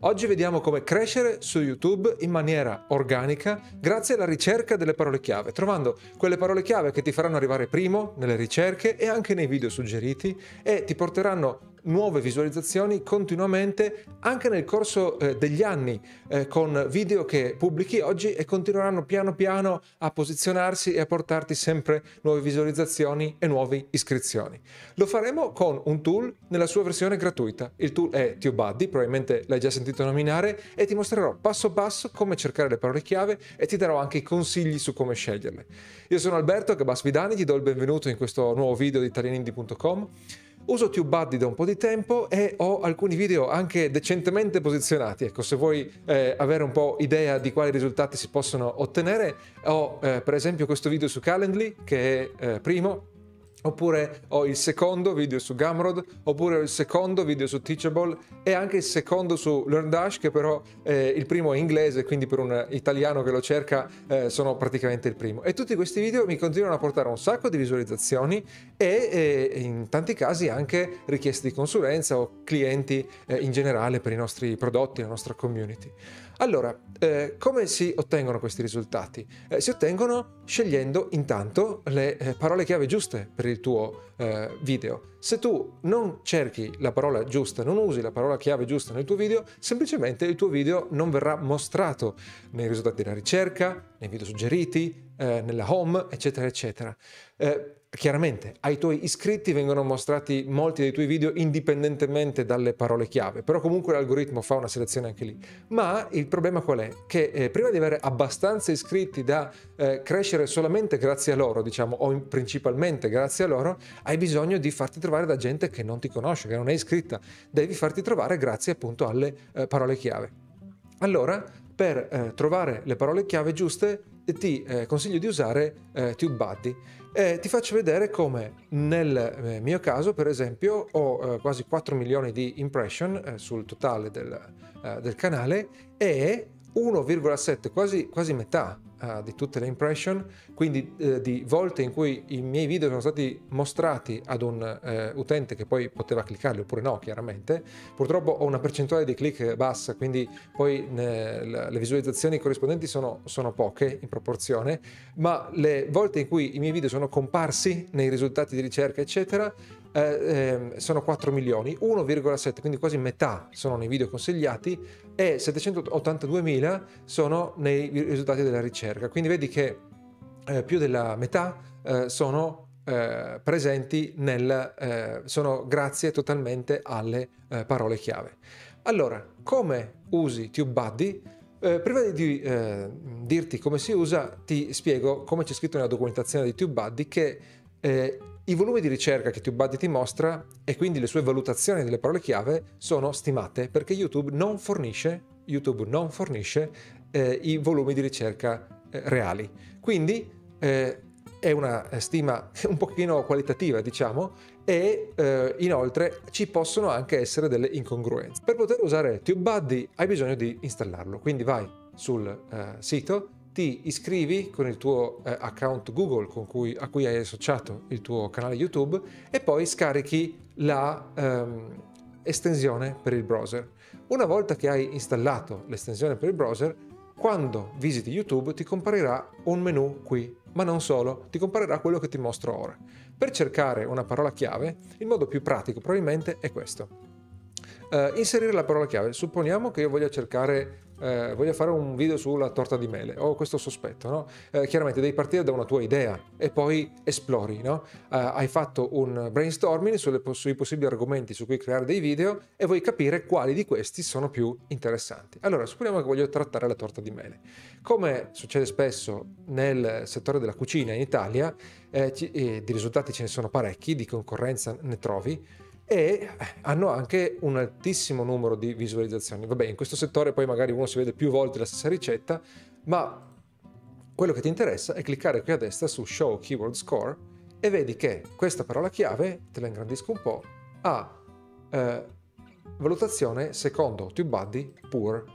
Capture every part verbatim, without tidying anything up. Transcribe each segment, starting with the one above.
Oggi vediamo come crescere su YouTube in maniera organica grazie alla ricerca delle parole chiave, trovando quelle parole chiave che ti faranno arrivare primo nelle ricerche e anche nei video suggeriti e ti porteranno nuove visualizzazioni continuamente anche nel corso eh, degli anni eh, con video che pubblichi oggi e continueranno piano piano a posizionarsi e a portarti sempre nuove visualizzazioni e nuove iscrizioni. Lo faremo con un tool nella sua versione gratuita. Il tool è TubeBuddy, probabilmente l'hai già sentito nominare, e ti mostrerò passo passo come cercare le parole chiave e ti darò anche i consigli su come sceglierle. Io sono Alberto Gabasvidani, ti do il benvenuto in questo nuovo video di italianindie punto com. Uso TubeBuddy da un po' di tempo e ho alcuni video anche decentemente posizionati. Ecco, se vuoi eh, avere un po' idea di quali risultati si possono ottenere, ho eh, per esempio questo video su Calendly, che è eh, primo, oppure ho il secondo video su Gumroad, oppure ho il secondo video su Teachable e anche il secondo su LearnDash, che però eh, il primo è inglese, quindi per un italiano che lo cerca eh, sono praticamente il primo. E tutti questi video mi continuano a portare un sacco di visualizzazioni e eh, in tanti casi anche richieste di consulenza o clienti eh, in generale per i nostri prodotti, la nostra community. Allora, eh, come si ottengono questi risultati? Eh, si ottengono scegliendo intanto le eh, parole chiave giuste per il tuo eh, video. Se tu non cerchi la parola giusta, non usi la parola chiave giusta nel tuo video, semplicemente il tuo video non verrà mostrato nei risultati della ricerca, nei video suggeriti, eh, nella home, eccetera, eccetera. Eh, Chiaramente ai tuoi iscritti vengono mostrati molti dei tuoi video indipendentemente dalle parole chiave, però comunque l'algoritmo fa una selezione anche lì. Ma il problema qual è? Che eh, prima di avere abbastanza iscritti da eh, crescere solamente grazie a loro, diciamo, o in, principalmente grazie a loro, hai bisogno di farti trovare da gente che non ti conosce, che non è iscritta. Devi farti trovare grazie appunto alle eh, parole chiave. Allora, per eh, trovare le parole chiave giuste, ti eh, consiglio di usare eh, TubeBuddy. Eh, ti faccio vedere come nel eh, mio caso, per esempio, ho eh, quasi quattro milioni di impression eh, sul totale del, eh, del canale e uno virgola sette, quasi, quasi metà uh, di tutte le impression, quindi uh, di volte in cui i miei video sono stati mostrati ad un uh, utente che poi poteva cliccarli oppure no, chiaramente. Purtroppo ho una percentuale di click bassa, quindi poi ne, le, le visualizzazioni corrispondenti sono, sono poche in proporzione, ma le volte in cui i miei video sono comparsi nei risultati di ricerca, eccetera, Eh, eh, sono quattro milioni, uno virgola sette, quindi quasi metà sono nei video consigliati e settecentottantaduemila sono nei risultati della ricerca. Quindi vedi che eh, più della metà eh, sono eh, presenti nel eh, sono grazie totalmente alle eh, parole chiave. Allora, come usi TubeBuddy? Eh, prima di eh, dirti come si usa, ti spiego come c'è scritto nella documentazione di TubeBuddy che eh, i volumi di ricerca che TubeBuddy ti mostra e quindi le sue valutazioni delle parole chiave sono stimate perché YouTube non fornisce, YouTube non fornisce eh, i volumi di ricerca eh, reali. Quindi eh, è una stima un pochino qualitativa, diciamo, e eh, inoltre ci possono anche essere delle incongruenze. Per poter usare TubeBuddy hai bisogno di installarlo, quindi vai sul eh, sito, ti iscrivi con il tuo eh, account Google con cui, a cui hai associato il tuo canale YouTube e poi scarichi la ehm, estensione per il browser. Una volta che hai installato l'estensione per il browser, quando visiti YouTube ti comparirà un menu qui, ma non solo, ti comparirà quello che ti mostro ora. Per cercare una parola chiave, il modo più pratico probabilmente è questo. Uh, inserire la parola chiave. Supponiamo che io voglia cercare, uh, voglia fare un video sulla torta di mele, ho questo sospetto, no? Uh, chiaramente devi partire da una tua idea e poi esplori, no? Uh, hai fatto un brainstorming sulle, sui possibili argomenti su cui creare dei video e vuoi capire quali di questi sono più interessanti. Allora, supponiamo che voglio trattare la torta di mele. Come succede spesso nel settore della cucina in Italia, eh, ci, eh, di risultati ce ne sono parecchi, di concorrenza ne trovi, e hanno anche un altissimo numero di visualizzazioni. Vabbè, in questo settore poi magari uno si vede più volte la stessa ricetta, ma quello che ti interessa è cliccare qui a destra su Show Keyword Score e vedi che questa parola chiave, te la ingrandisco un po', ha eh, valutazione secondo TubeBuddy Poor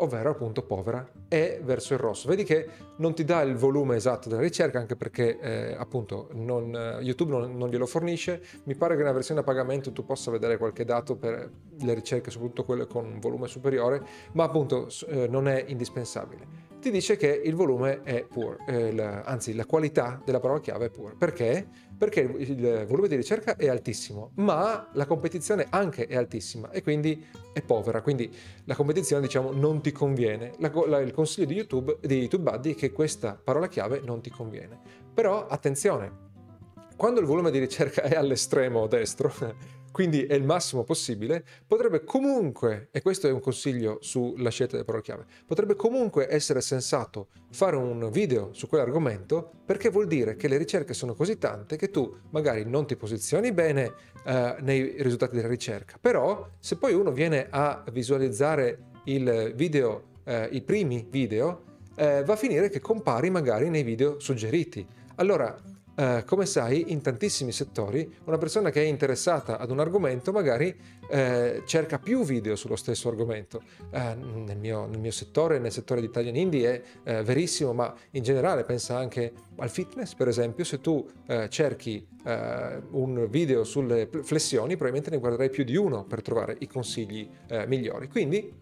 ovvero appunto povera, e verso il rosso. Vedi che non ti dà il volume esatto della ricerca, anche perché eh, appunto non, YouTube non, non glielo fornisce. Mi pare che nella versione a pagamento tu possa vedere qualche dato per le ricerche, soprattutto quelle con un volume superiore, ma appunto eh, non è indispensabile. Ti dice che il volume è poor, eh, la, anzi la qualità della parola chiave è poor. Perché? Perché il, il volume di ricerca è altissimo, ma la competizione anche è altissima e quindi è povera. Quindi la competizione, diciamo, non ti conviene. La, la, il consiglio di YouTube, di YouTube Buddy è che questa parola chiave non ti conviene. Però attenzione, quando il volume di ricerca è all'estremo destro, quindi è il massimo possibile, potrebbe comunque, e questo è un consiglio sulla scelta delle parole chiave, potrebbe comunque essere sensato fare un video su quell'argomento, perché vuol dire che le ricerche sono così tante che tu magari non ti posizioni bene eh, nei risultati della ricerca, però se poi uno viene a visualizzare il video, eh, i primi video, eh, va a finire che compari magari nei video suggeriti. Allora, Uh, come sai, in tantissimi settori una persona che è interessata ad un argomento magari uh, cerca più video sullo stesso argomento. Uh, nel, mio, nel mio settore, nel settore di Italian Indie è uh, verissimo, ma in generale pensa anche al fitness, per esempio. Se tu uh, cerchi uh, un video sulle flessioni, probabilmente ne guarderai più di uno per trovare i consigli uh, migliori. Quindi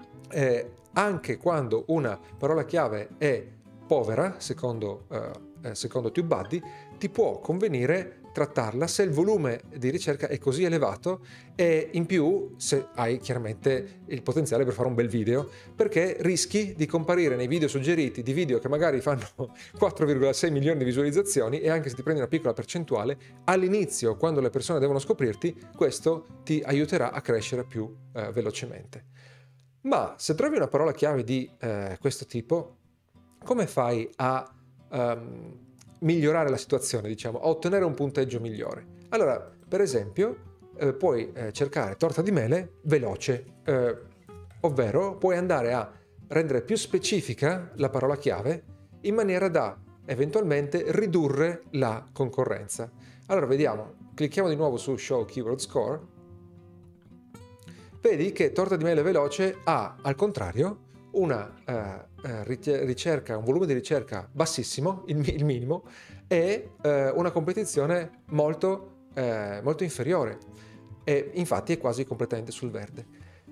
eh, anche quando una parola chiave è povera, secondo uh, secondo TubeBuddy, ti può convenire trattarla se il volume di ricerca è così elevato e in più se hai chiaramente il potenziale per fare un bel video, perché rischi di comparire nei video suggeriti di video che magari fanno quattro virgola sei milioni di visualizzazioni, e anche se ti prendi una piccola percentuale all'inizio, quando le persone devono scoprirti, questo ti aiuterà a crescere più eh, velocemente. Ma se trovi una parola chiave di eh, questo tipo, come fai a Um, migliorare la situazione, diciamo, a ottenere un punteggio migliore? Allora, per esempio, eh, puoi eh, cercare torta di mele veloce, eh, ovvero puoi andare a rendere più specifica la parola chiave in maniera da eventualmente ridurre la concorrenza. Allora, vediamo, clicchiamo di nuovo su Show Keyword Score. Vedi che torta di mele veloce ha, al contrario, una uh, ricerca, un volume di ricerca bassissimo, il, il minimo, e uh, una competizione molto, uh, molto inferiore, e infatti è quasi completamente sul verde.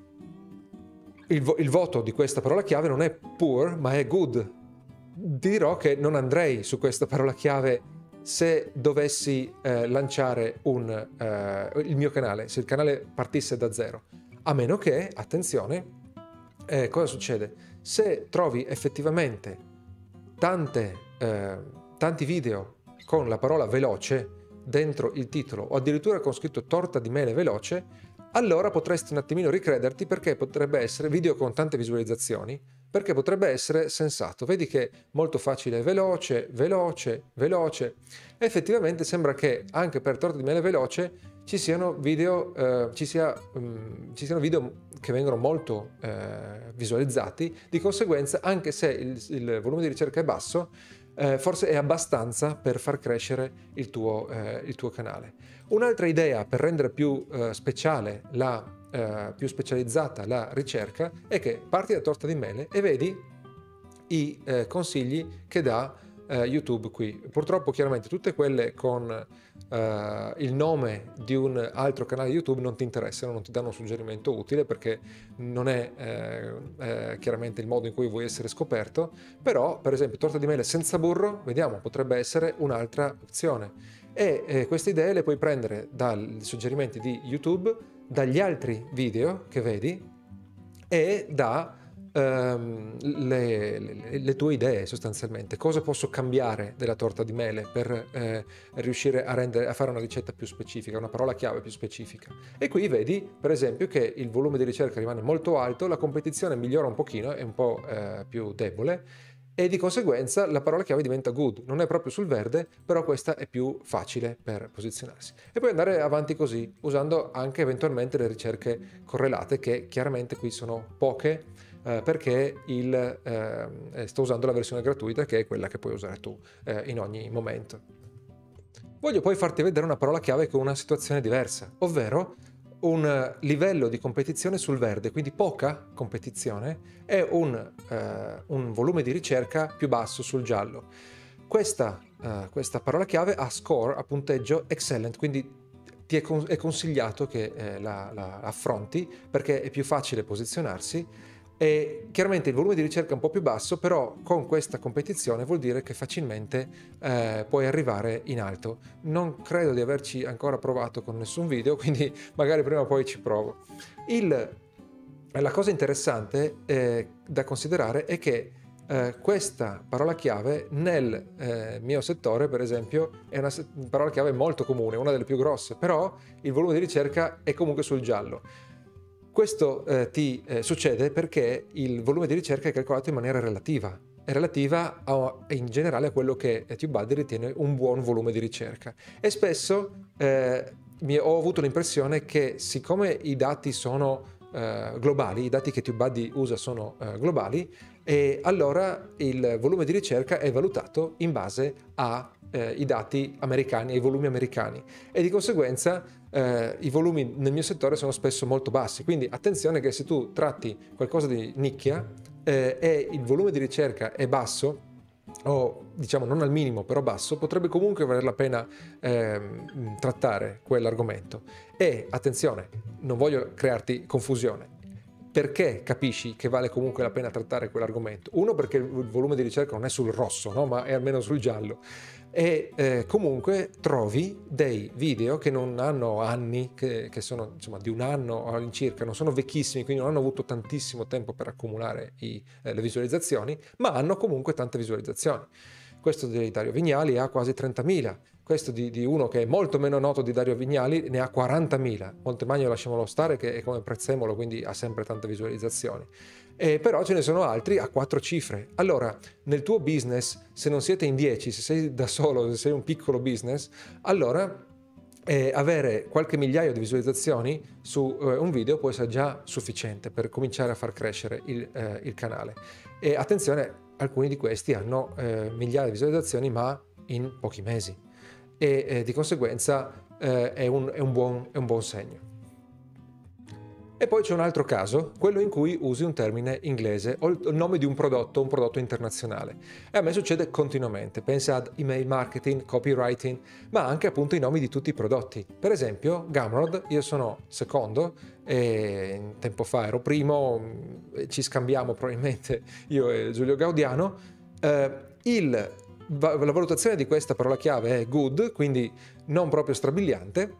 Il, vo- il voto di questa parola chiave non è poor, ma è good. Ti dirò che non andrei su questa parola chiave se dovessi uh, lanciare un, uh, il mio canale, se il canale partisse da zero, a meno che, attenzione, Eh, cosa succede? Se trovi effettivamente tante, eh, tanti video con la parola veloce dentro il titolo, o addirittura con scritto torta di mele veloce, allora potresti un attimino ricrederti, perché potrebbe essere video con tante visualizzazioni, perché potrebbe essere sensato. Vedi che è molto facile, veloce, veloce, veloce. E effettivamente sembra che anche per torta di mele veloce ci siano video, eh, ci, sia, um, ci siano video che vengono molto eh, visualizzati. Di conseguenza, anche se il, il volume di ricerca è basso, eh, forse è abbastanza per far crescere il tuo, eh, il tuo canale. Un'altra idea per rendere più eh, speciale la, eh, più specializzata la ricerca è che parti da torta di mele e vedi i eh, consigli che dà Uh, YouTube qui. Purtroppo chiaramente tutte quelle con uh, il nome di un altro canale YouTube non ti interessano, non ti danno un suggerimento utile, perché non è uh, uh, chiaramente il modo in cui vuoi essere scoperto. Però per esempio torta di mele senza burro, vediamo, potrebbe essere un'altra opzione, e eh, queste idee le puoi prendere dai suggerimenti di YouTube, dagli altri video che vedi e da Um, le, le, le tue idee sostanzialmente. Cosa posso cambiare della torta di mele per eh, riuscire a, rendere, a fare una ricetta più specifica, una parola chiave più specifica? E qui vedi per esempio che il volume di ricerca rimane molto alto, la competizione migliora un pochino, è un po' eh, più debole, e di conseguenza la parola chiave diventa good. Non è proprio sul verde, però questa è più facile per posizionarsi. E poi andare avanti così, usando anche eventualmente le ricerche correlate, che chiaramente qui sono poche, eh, perché il, eh, sto usando la versione gratuita, che è quella che puoi usare tu eh, in ogni momento. Voglio poi farti vedere una parola chiave con una situazione diversa, ovvero un livello di competizione sul verde, quindi poca competizione, e un, eh, un volume di ricerca più basso sul giallo. Questa, eh, questa parola chiave ha score, a punteggio excellent, quindi ti è, con- è consigliato che eh, la, la affronti perché è più facile posizionarsi. E chiaramente il volume di ricerca è un po' più basso, però con questa competizione vuol dire che facilmente eh, puoi arrivare in alto. Non credo di averci ancora provato con nessun video, quindi magari prima o poi ci provo. Il, la cosa interessante eh, da considerare è che eh, questa parola chiave nel eh, mio settore, per esempio, è una se- parola chiave molto comune, una delle più grosse, però il volume di ricerca è comunque sul giallo. Questo eh, ti eh, succede perché il volume di ricerca è calcolato in maniera relativa, è relativa a, in generale a quello che TubeBuddy ritiene un buon volume di ricerca. E spesso eh, mi ho avuto l'impressione che, siccome i dati sono eh, globali, i dati che TubeBuddy usa sono eh, globali, e allora il volume di ricerca è valutato in base ai eh, dati americani, ai volumi americani, e di conseguenza eh, i volumi nel mio settore sono spesso molto bassi. Quindi attenzione che se tu tratti qualcosa di nicchia eh, e il volume di ricerca è basso, o diciamo non al minimo però basso, potrebbe comunque valer la pena ehm, trattare quell'argomento. E attenzione, non voglio crearti confusione. Perché capisci che vale comunque la pena trattare quell'argomento? Uno, perché il volume di ricerca non è sul rosso, no? Ma è almeno sul giallo. E eh, comunque trovi dei video che non hanno anni, che, che sono insomma di un anno all'incirca, non sono vecchissimi, quindi non hanno avuto tantissimo tempo per accumulare i, eh, le visualizzazioni, ma hanno comunque tante visualizzazioni. Questo di Dario Vignali ha quasi trentamila. Questo di, di uno che è molto meno noto di Dario Vignali ne ha quarantamila. Montemagno lasciamolo stare, che è come Prezzemolo, quindi ha sempre tante visualizzazioni. E però ce ne sono altri a quattro cifre. Allora, nel tuo business, se non siete in dieci, se sei da solo, se sei un piccolo business, allora eh, avere qualche migliaio di visualizzazioni su eh, un video può essere già sufficiente per cominciare a far crescere il, eh, il canale. E attenzione, alcuni di questi hanno eh, migliaia di visualizzazioni, ma in pochi mesi. E eh, di conseguenza eh, è, un, è, un buon, è un buon segno. E poi c'è un altro caso, quello in cui usi un termine inglese o il nome di un prodotto, un prodotto internazionale. E a me succede continuamente, pensa ad email marketing, copywriting, ma anche appunto i nomi di tutti i prodotti. Per esempio, Gumroad, io sono secondo, e tempo fa ero primo, ci scambiamo probabilmente io e Giulio Gaudiano. Eh, il, la valutazione di questa parola chiave è good, quindi non proprio strabiliante,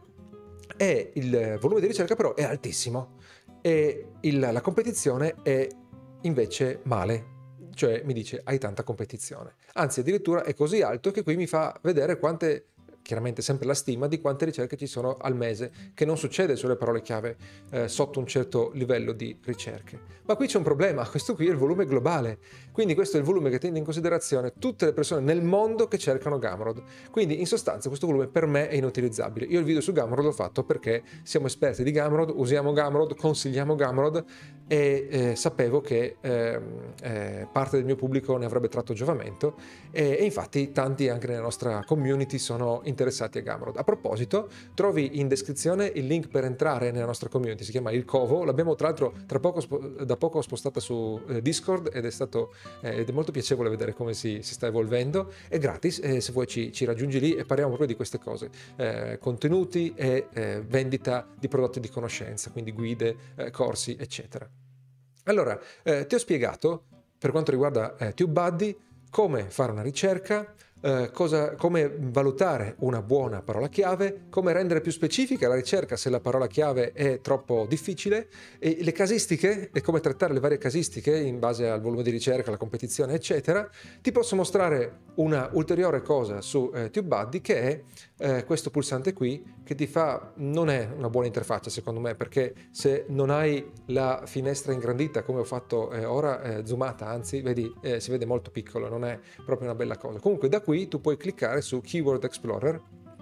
e il volume di ricerca però è altissimo e il, la competizione è invece male, cioè mi dice hai tanta competizione, anzi addirittura è così alto che qui mi fa vedere quante, chiaramente sempre la stima di quante ricerche ci sono al mese, che non succede sulle parole chiave eh, sotto un certo livello di ricerche. Ma qui c'è un problema, questo qui è il volume globale, quindi questo è il volume che tiene in considerazione tutte le persone nel mondo che cercano Gumroad. Quindi in sostanza questo volume per me è inutilizzabile. Io il video su Gumroad l'ho fatto perché siamo esperti di Gumroad, usiamo Gumroad, consigliamo Gumroad e eh, sapevo che eh, eh, parte del mio pubblico ne avrebbe tratto giovamento e, e infatti tanti anche nella nostra community sono interessati a Gumroad. A proposito, trovi in descrizione il link per entrare nella nostra community, si chiama Il Covo, l'abbiamo tra l'altro tra poco, da poco spostata su eh, Discord ed è stato eh, ed è molto piacevole vedere come si, si sta evolvendo, è gratis e se vuoi ci, ci raggiungi lì e parliamo proprio di queste cose, eh, contenuti e eh, vendita di prodotti di conoscenza, quindi guide, eh, corsi eccetera. Allora, eh, ti ho spiegato per quanto riguarda eh, TubeBuddy come fare una ricerca, eh, cosa, come valutare una buona parola chiave, come rendere più specifica la ricerca se la parola chiave è troppo difficile, e le casistiche e come trattare le varie casistiche in base al volume di ricerca, la competizione, eccetera. Ti posso mostrare una ulteriore cosa su eh, TubeBuddy, che è eh, questo pulsante qui, che ti fa, non è una buona interfaccia secondo me, perché se non hai la finestra ingrandita come ho fatto eh, ora, eh, zoomata, anzi vedi, eh, si vede molto piccolo, non è proprio una bella cosa. Comunque da qui tu puoi cliccare su Keyword Explorer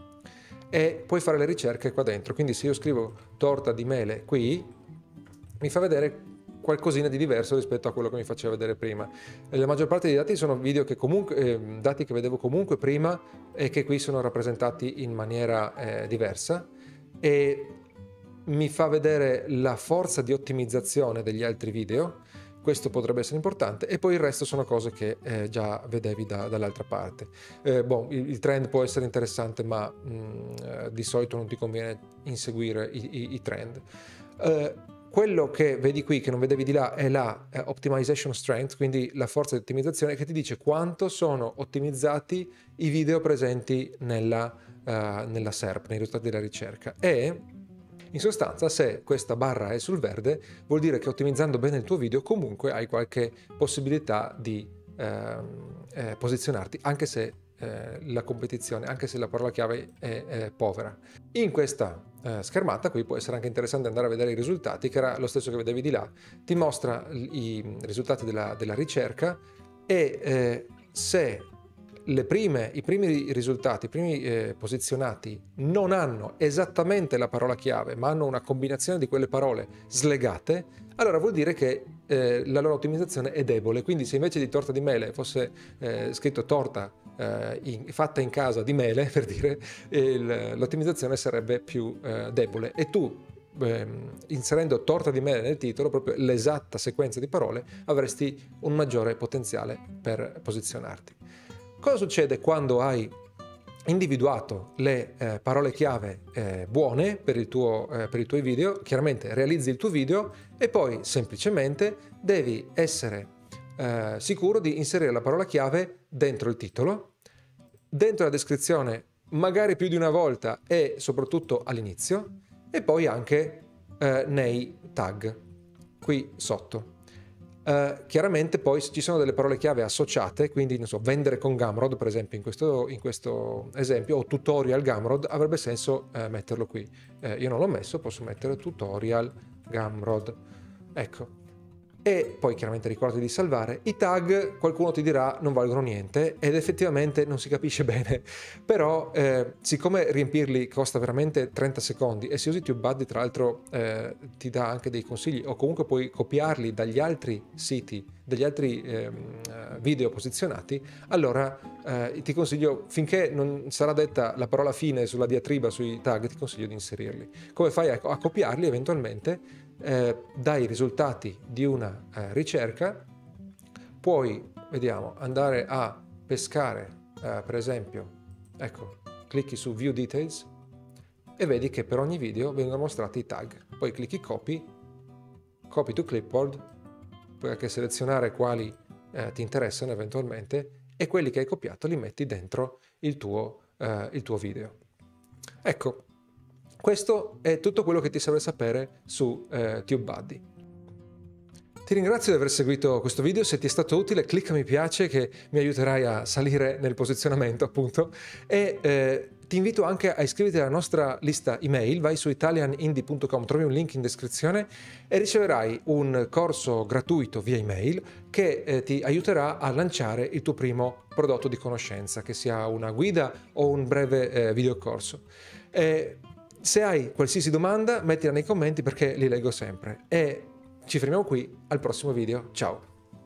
e puoi fare le ricerche qua dentro, quindi se io scrivo torta di mele qui mi fa vedere qualcosina di diverso rispetto a quello che mi faceva vedere prima. La maggior parte dei dati sono video che comunque, eh, dati che vedevo comunque prima e che qui sono rappresentati in maniera eh, diversa, e mi fa vedere la forza di ottimizzazione degli altri video, questo potrebbe essere importante, e poi il resto sono cose che eh, già vedevi da, dall'altra parte. Eh, boh, il, il trend può essere interessante, ma mh, eh, di solito non ti conviene inseguire i, i, i trend. Eh, quello che vedi qui, che non vedevi di là, è la eh, Optimization Strength, quindi la forza di ottimizzazione, che ti dice quanto sono ottimizzati i video presenti nella, uh, nella S E R P, nei risultati della ricerca. E in sostanza, se questa barra è sul verde, vuol dire che ottimizzando bene il tuo video comunque hai qualche possibilità di eh, eh, posizionarti, anche se eh, la competizione, anche se la parola chiave è, è povera. In questa eh, schermata qui può essere anche interessante andare a vedere i risultati, che era lo stesso che vedevi di là. Ti mostra i risultati della, della ricerca e eh, se Le prime, i primi risultati, i primi eh, posizionati non hanno esattamente la parola chiave, ma hanno una combinazione di quelle parole slegate, allora vuol dire che eh, la loro ottimizzazione è debole. Quindi se invece di torta di mele fosse eh, scritto torta eh, in, fatta in casa di mele, per dire, l'ottimizzazione sarebbe più eh, debole. E tu, eh, inserendo torta di mele nel titolo, proprio l'esatta sequenza di parole, avresti un maggiore potenziale per posizionarti. Cosa succede quando hai individuato le eh, parole chiave eh, buone per, il tuo, eh, per i tuoi video? Chiaramente realizzi il tuo video e poi semplicemente devi essere eh, sicuro di inserire la parola chiave dentro il titolo, dentro la descrizione magari più di una volta e soprattutto all'inizio, e poi anche eh, nei tag qui sotto. Uh, chiaramente poi ci sono delle parole chiave associate, quindi non so, vendere con Gumroad per esempio in questo, in questo esempio, o tutorial Gumroad, avrebbe senso uh, metterlo qui. Uh, io non l'ho messo, posso mettere tutorial Gumroad, ecco. E poi chiaramente ricordati di salvare. I tag, qualcuno ti dirà, non valgono niente, ed effettivamente non si capisce bene, però eh, siccome riempirli costa veramente trenta secondi, e se usi TubeBuddy tra l'altro eh, ti dà anche dei consigli, o comunque puoi copiarli dagli altri siti, dagli altri eh, video posizionati, allora eh, ti consiglio, finché non sarà detta la parola fine sulla diatriba sui tag, ti consiglio di inserirli. Come fai a, a copiarli eventualmente? Eh, dai risultati di una eh, ricerca puoi, vediamo, andare a pescare eh, per esempio, ecco, clicchi su View Details e vedi che per ogni video vengono mostrati i tag. Poi clicchi Copy, Copy to Clipboard, puoi anche selezionare quali eh, ti interessano eventualmente, e quelli che hai copiato li metti dentro il tuo, eh, il tuo video. Ecco, questo è tutto quello che ti serve sapere su eh, TubeBuddy. Ti ringrazio di aver seguito questo video. Se ti è stato utile, clicca mi piace, che mi aiuterai a salire nel posizionamento, appunto, e eh, ti invito anche a iscriverti alla nostra lista email. Vai su italian indie punto com, trovi un link in descrizione e riceverai un corso gratuito via email che eh, ti aiuterà a lanciare il tuo primo prodotto di conoscenza, che sia una guida o un breve eh, videocorso. Eh, Se hai qualsiasi domanda, mettila nei commenti perché li leggo sempre. E ci fermiamo qui, al prossimo video. Ciao!